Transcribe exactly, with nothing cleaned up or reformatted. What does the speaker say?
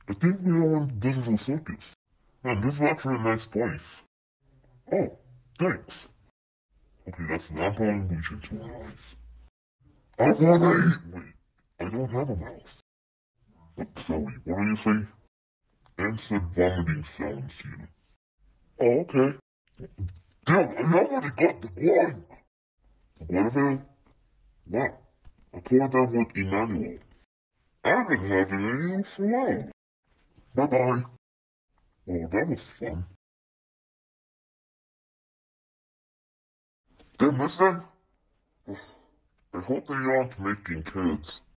I think we are in Digital Circus. Man, this is actually a nice place. Oh, thanks. Okay, that's not going to reach into my eyes. I wanna eat! Wait, I don't have a mouth. But sorry, what do you say? Anne said vomiting sounds here. Oh, okay. Damn, I already got the guan! The Guinevere? Wow. I poured that with Emmanuel. I've been having a for a while. Bye-bye. Oh, that was fun. They're missing? I hope they aren't making kids.